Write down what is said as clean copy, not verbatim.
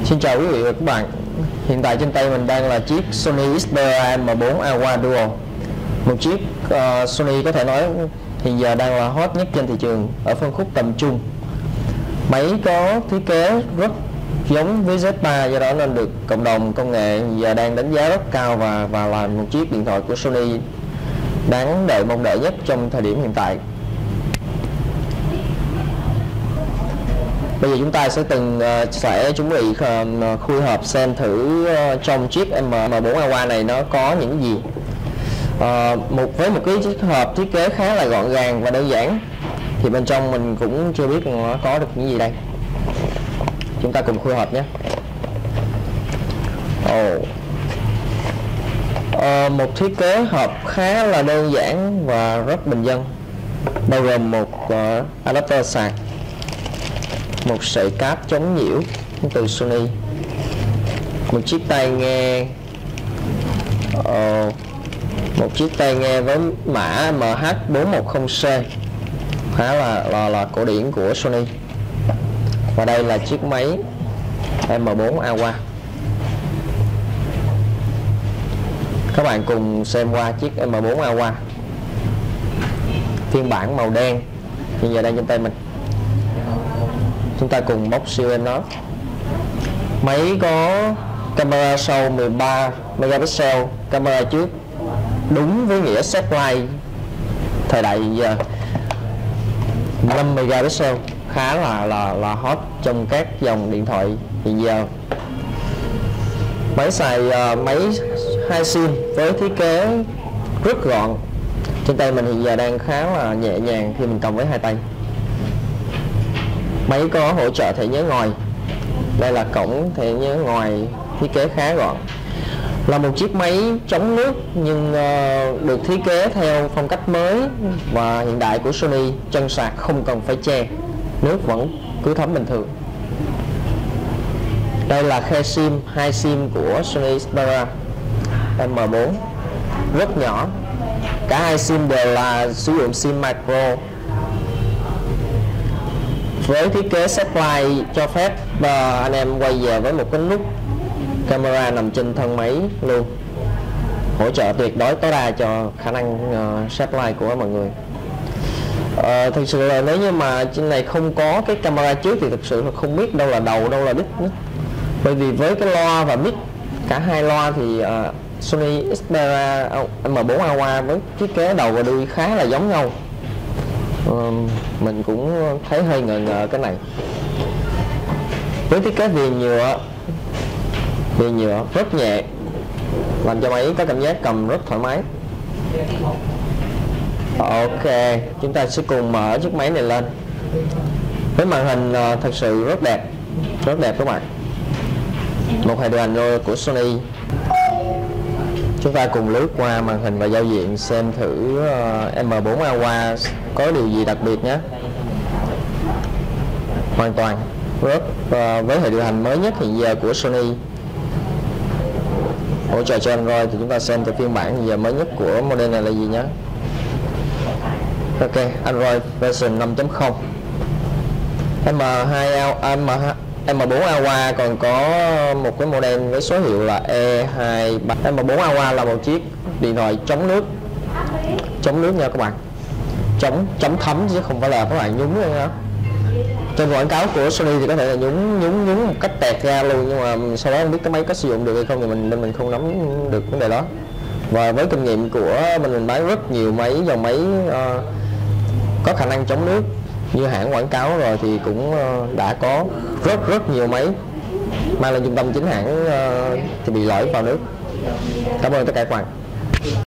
Xin chào quý vị và các bạn. Hiện tại trên tay mình đang là chiếc Sony Xperia M4 AWA Duo. Một chiếc Sony có thể nói hiện giờ đang là hot nhất trên thị trường ở phân khúc tầm trung. Máy có thiết kế rất giống với Z3, do đó nên được cộng đồng công nghệ giờ đang đánh giá rất cao và là một chiếc điện thoại của Sony đáng đợi mong đợi nhất trong thời điểm hiện tại. Bây giờ chúng ta sẽ chuẩn bị khui hộp xem thử trong chiếc M4 AWA này nó có những gì. Với một cái chiếc hộp thiết kế khá là gọn gàng và đơn giản, thì bên trong mình cũng chưa biết nó có được những gì đây. Chúng ta cùng khui hộp nhé. Một thiết kế hộp khá là đơn giản và rất bình dân, bao gồm một adapter sạc, một sợi cáp chống nhiễu từ Sony, một chiếc tai nghe, một chiếc tai nghe với mã MH410C khá là cổ điển của Sony, và đây là chiếc máy M4 AWA. Các bạn cùng xem qua chiếc M4 AWA phiên bản màu đen hiện giờ đang trên tay mình. Chúng ta cùng bóc siêu em nó. Máy có camera sau 13 megapixel, camera trước đúng với nghĩa satellite thời đại giờ 5 megapixel, khá là hot trong các dòng điện thoại hiện giờ. Máy xài máy 2 sim với thiết kế rất gọn. Trên tay mình hiện giờ đang khá là nhẹ nhàng khi mình cầm với hai tay. Máy có hỗ trợ thẻ nhớ ngòi. Đây là cổng thẻ nhớ ngòi thiết kế khá gọn. Là một chiếc máy chống nước nhưng được thiết kế theo phong cách mới và hiện đại của Sony. Chân sạc không cần phải che, nước vẫn cứ thấm bình thường. Đây là khe sim 2 sim của Sony Xperia M4, rất nhỏ. Cả hai sim đều là sử dụng sim micro, với thiết kế satellite cho phép anh em quay về với một cái nút camera nằm trên thân máy luôn, hỗ trợ tuyệt đối tối đa cho khả năng satellite của mọi người. Thực sự là nếu như mà trên này không có cái camera trước thì thực sự là không biết đâu là đầu đâu là đít nữa. Bởi vì với cái loa và mic, cả hai loa thì Sony Xperia M4 AWA với thiết kế đầu và đuôi khá là giống nhau. Mình cũng thấy hơi ngờ ngợ cái này. Với thiết kế viền nhựa rất nhẹ, làm cho máy có cảm giác cầm rất thoải mái. Ok, chúng ta sẽ cùng mở chiếc máy này lên. Với màn hình thật sự rất đẹp các bạn. Một hệ điều hành của Sony. Chúng ta cùng lướt qua màn hình và giao diện xem thử M4 AWA có điều gì đặc biệt nhé. Hoàn toàn với hệ điều hành mới nhất hiện giờ của Sony, hỗ trợ cho Android, thì chúng ta xem từ phiên bản hiện giờ mới nhất của model này là gì nhé. Ok, Android version 5.0. M4 AWA còn có một cái model với số hiệu là E23. M4 AWA là một chiếc điện thoại chống nước nha các bạn, chống thấm chứ không phải là các bạn nhúng nữa. Trên quảng cáo của Sony thì có thể là nhúng một cách tẹt ra luôn, nhưng mà sau đó không biết cái máy có sử dụng được hay không thì mình không nắm được vấn đề đó. Và với kinh nghiệm của mình bán rất nhiều máy, dòng máy có khả năng chống nước như hãng quảng cáo rồi, thì cũng đã có rất nhiều máy mang lên trung tâm chính hãng thì bị lỗi vào nước. Cảm ơn tất cả các bạn.